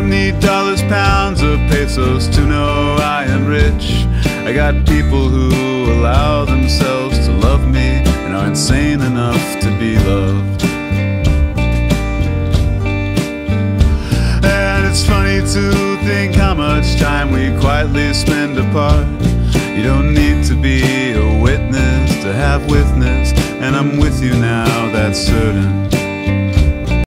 don't need dollars, pounds, or pesos to know I am rich. I got people who allow themselves to love me and are insane enough to be loved. And it's funny to think how much time we quietly spend apart.